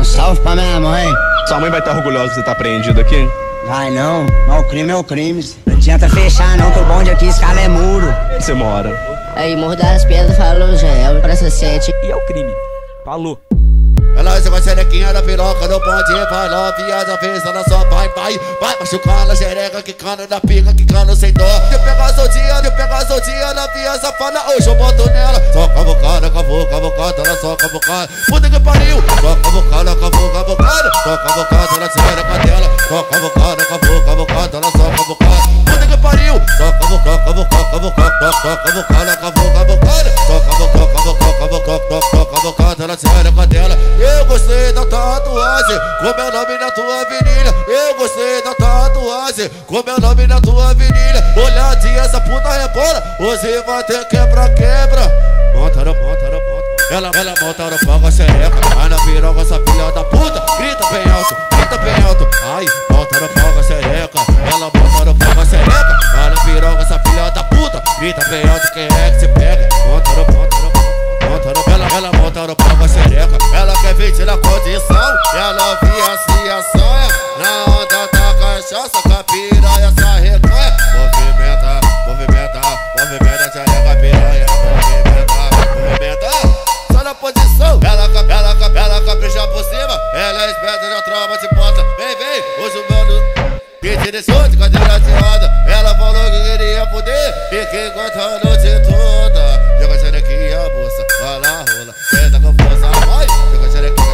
salve pra minha mãe. Sua mãe vai estar orgulhosa que você tá apreendido aqui? Vai não, mas o crime é o crime. Não adianta fechar não, que o bonde aqui escala é muro. Onde você mora? Aí, Morro das Pedras, falou, Jael, Praça 7. E é o crime. Falou. Ela se vai xerequinha da piroca no bonde, vai lá, viaja, fez, ela só vai machucando a xereca, quicando da pica, quicando sem dó. De pegar soltinha, na via safada, hoje eu boto nela. Só cavocada, cavocada, ela só cavocada. Puta que pariu, só cavocada, cavocada. Só cavocada, ela xereca dela. Só cavocada, cavocada, ela só cavocada. Puta que pariu, só cavocada, cavocada. Só cavocada, cavocada. Só cavocada, ela xereca dela. Eu gostei da tatuagem, com meu nome na tua virilha. Eu gostei da tatuagem, com meu nome na tua virilha. Olhadinha, essa puta rebola, hoje vai ter quebra. Monta. Ela monta no pau com a xereca, vai na piroca, essa filha da puta. Grita bem alto. Ai, monta no pau com a xereca. Ela monta no pau com a xereca, vai na piroca, essa filha da puta. Grita bem alto, quem é que se pega? Ela monta no pau com a xereca. Ela quer vestir na condição, ela via se assanha. Na onda da cachaça, com a piranha se arrecanha. Movimenta, xereca, piranha. Movimenta, só na posição. Ela capricha por cima, ela é esperta, já trova de ponta. Vem, hoje o mano que te deixou de cadeira de roda. Ela falou que queria poder e que aguenta a noite toda. Joga a xerequinha, moça, vai lá, rola, senta com força, vai. Joga a xerequinha,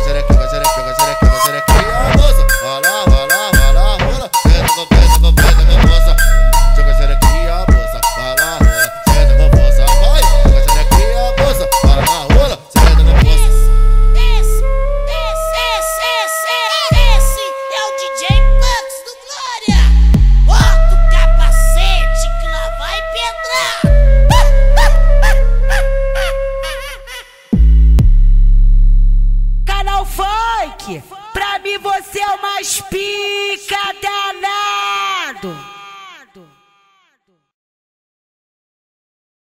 moça, vai lá, rola, senta com força. Joga a xerequinha, moça, vai lá, rola, senta com força, vai. Joga a xerequinha, moça, vai lá, rola, senta com força. Esse é o DJ Bugs do Glória. Bota o capacete que lá vai pedrar. Canal Funk, pra mim você é o mais pica.